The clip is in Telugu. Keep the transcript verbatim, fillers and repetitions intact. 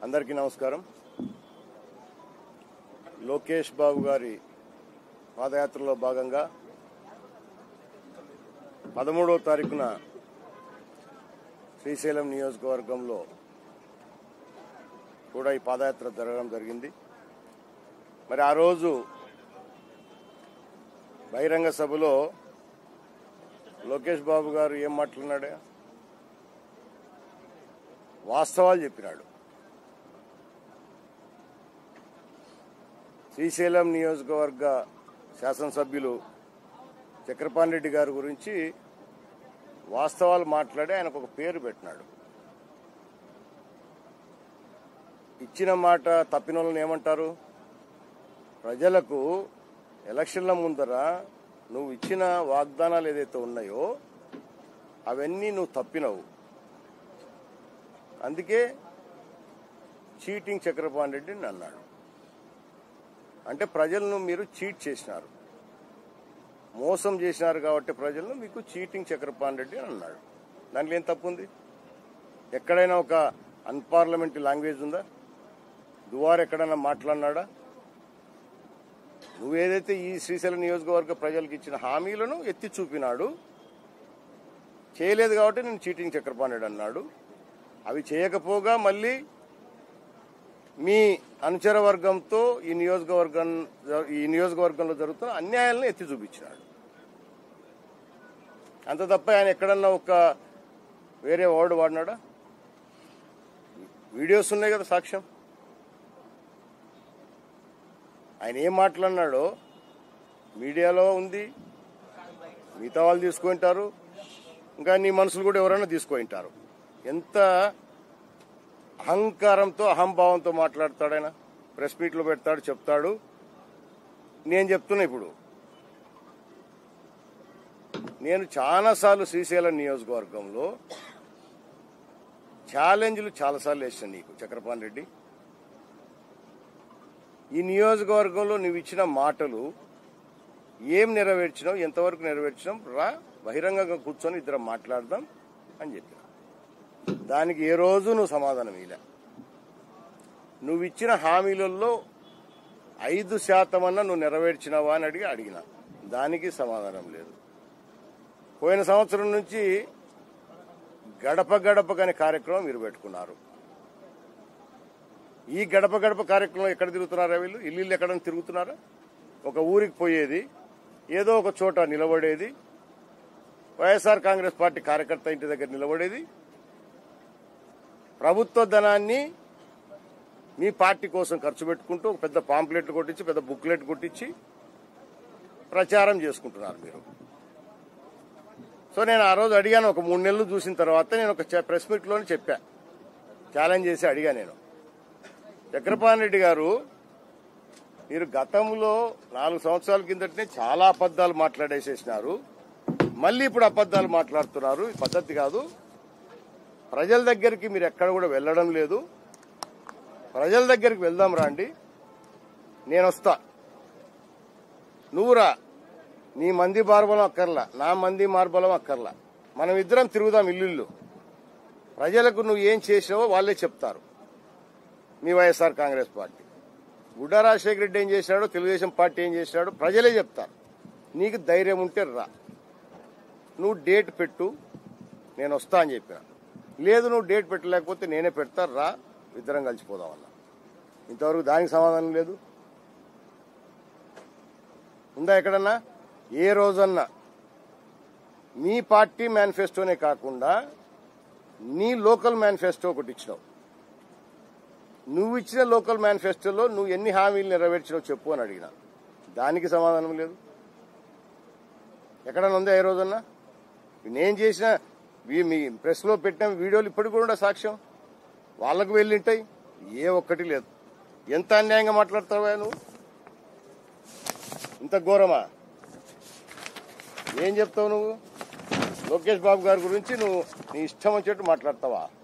అందరికీ నమస్కారం. లోకేష్ బాబు గారి పాదయాత్రలో భాగంగా పదమూడవ తారీఖున శ్రీశైలం నియోజకవర్గంలో కూడా ఈ పాదయాత్ర జరగడం జరిగింది. మరి ఆ రోజు బహిరంగ సభలో లోకేష్ బాబు గారు ఏం మాట్లాడినాడు? వాస్తవాలు చెప్పినాడు. శ్రీశైలం నియోజకవర్గ శాసనసభ్యులు చక్రపాణి రెడ్డి గారి గురించి వాస్తవాలు మాట్లాడి ఆయనకు ఒక పేరు పెట్టినాడు. ఇచ్చిన మాట తప్పిన వాళ్ళని ఏమంటారు? ప్రజలకు ఎలక్షన్ల ముందర నువ్వు ఇచ్చిన వాగ్దానాలు ఏదైతే ఉన్నాయో అవన్నీ నువ్వు తప్పినవు. అందుకే చీటింగ్ చక్రపాణి రెడ్డి అన్నాడు. అంటే ప్రజలను మీరు చీట్ చేసినారు, మోసం చేసినారు కాబట్టి ప్రజలను మీకు చీటింగ్ చక్రపాణి రెడ్డి అని అన్నాడు. దాంట్లో ఏం తప్పు ఉంది? ఎక్కడైనా ఒక అన్పార్లమెంటరీ లాంగ్వేజ్ ఉందా? దువారు ఎక్కడైనా మాట్లాడినాడా? నువ్వేదైతే ఈ శ్రీశైలం నియోజకవర్గ ప్రజలకు ఇచ్చిన హామీలను ఎత్తి చూపినాడు. చేయలేదు కాబట్టి నేను చీటింగ్ చక్రపాణి రెడ్డి అన్నాడు. అవి చేయకపోగా మళ్ళీ మీ అనుచర వర్గంతో ఈ నియోజకవర్గం ఈ నియోజకవర్గంలో జరుగుతున్న అన్యాయాలను ఎత్తి చూపించినాడు. అంత తప్ప ఆయన ఎక్కడన్నా ఒక వేరే వర్డ్ వాడినాడా? వీడియోస్ ఉన్నాయి కదా సాక్ష్యం. ఆయన ఏం మాట్లాడినాడో మీడియాలో ఉంది, మిగతా వాళ్ళు తీసుకుంటారు, ఇంకా నీ మనుషులు కూడా ఎవరైనా తీసుకుంటారు. ఎంత అహంకారంతో అహంభావంతో మాట్లాడతాడు ఆయన. ప్రెస్ మీట్లో పెడతాడు, చెప్తాడు. నేను చెప్తున్నా, ఇప్పుడు నేను చాలాసార్లు శ్రీశైలం నియోజకవర్గంలో ఛాలెంజ్లు చాలాసార్లు వేసాను నీకు చక్రపాణి రెడ్డి. ఈ నియోజకవర్గంలో నువ్వు ఇచ్చిన మాటలు ఏం నెరవేర్చినావు, ఎంతవరకు నెరవేర్చినావు, రా బహిరంగంగా కూర్చొని ఇద్దరం మాట్లాడదాం అని చెప్పిన. దానికి ఏ రోజు నువ్వు సమాధానం ఇలా. నువ్వు ఇచ్చిన హామీలలో ఐదు శాతం అన్నా నువ్వు నెరవేర్చినావా అని అడిగి అడిగిన దానికి సమాధానం లేదు. పోయిన సంవత్సరం నుంచి గడప గడప అనే కార్యక్రమం మీరు పెట్టుకున్నారు. ఈ గడప గడప కార్యక్రమం ఎక్కడ తిరుగుతున్నారా వీళ్ళు? ఇల్లు ఎక్కడైనా తిరుగుతున్నారా? ఒక ఊరికి పోయేది, ఏదో ఒక చోట నిలబడేది, వైఎస్ఆర్ కాంగ్రెస్ పార్టీ కార్యకర్త ఇంటి దగ్గర నిలబడేది, ప్రభుత్వ ధనాన్ని మీ పార్టీ కోసం ఖర్చు పెట్టుకుంటూ ఒక పెద్ద పాంప్లెట్ కొట్టించి పెద్ద బుక్లెట్ కొట్టించి ప్రచారం చేసుకుంటున్నారు మీరు. సో నేను ఆ రోజు అడిగాను, ఒక మూడు నెలలు చూసిన తర్వాత నేను ఒక ప్రెస్ మీట్లోనే చెప్పా, ఛాలెంజ్ చేసి అడిగా నేను, చక్రపాణి రెడ్డి గారు మీరు గతంలో నాలుగు సంవత్సరాల కిందటనే చాలా అబద్దాలు మాట్లాడేసేసినారు, మళ్ళీ ఇప్పుడు అబద్దాలు మాట్లాడుతున్నారు. ఈ పద్ధతి కాదు. ప్రజల దగ్గరికి మీరు ఎక్కడ కూడా వెళ్ళడం లేదు. ప్రజల దగ్గరికి వెళ్దాం రండి, నేను వస్తా, నువ్వురా, నీ మంది మార్బలం అక్కర్లా, నా మంది మార్బలం అక్కర్లా, మనం ఇద్దరం తిరుగుదాం ఇల్లు. ప్రజలకు నువ్వు ఏం చేసినావో వాళ్ళే చెప్తారు. మీ వైఎస్ఆర్ కాంగ్రెస్ పార్టీ, గుడ్డా రాజశేఖర రెడ్డి ఏం చేసినాడో, తెలుగుదేశం పార్టీ ఏం చేసినాడో ప్రజలే చెప్తారు. నీకు ధైర్యం ఉంటే రా, నువ్వు డేట్ పెట్టు, నేను వస్తా అని చెప్పిన. లేదు నువ్వు డేట్ పెట్టలేకపోతే నేనే పెడతా, రా ఇద్దరం కలిసిపోదామన్నా. ఇంతవరకు దానికి సమాధానం లేదు. ఉందా ఎక్కడన్నా? ఏ రోజన్నా మీ పార్టీ మేనిఫెస్టోనే కాకుండా నీ లోకల్ మేనిఫెస్టో ఒకటి ఇచ్చినావు. నువ్వు ఇచ్చిన లోకల్ మేనిఫెస్టోలో నువ్వు ఎన్ని హామీలు నెరవేర్చినావు చెప్పు అని అడిగినా, దానికి సమాధానం లేదు. ఎక్కడన్నా ఉందా ఏ రోజన్నా? నేను చేసిన మీ ప్రెస్ లో పెట్టిన వీడియోలు ఇప్పటికి కూడా సాక్ష్యం వాళ్లకు వెళ్ళింటాయి, ఏ ఒక్కటి లేదు. ఎంత అన్యాయంగా మాట్లాడతావా నువ్వు? ఇంత ఘోరమా? ఏం చెప్తావు నువ్వు? లోకేష్ బాబు గారి గురించి నువ్వు నీ ఇష్టం వచ్చేట్టు మాట్లాడతావా?